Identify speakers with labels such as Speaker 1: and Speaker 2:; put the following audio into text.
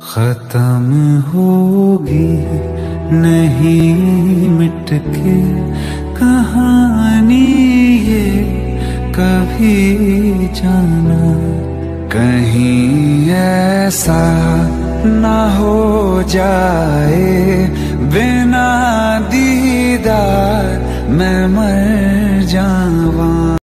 Speaker 1: खत्म होगी नहीं मिट के कहानी ये कभी जाना, कहीं ऐसा ना हो जाए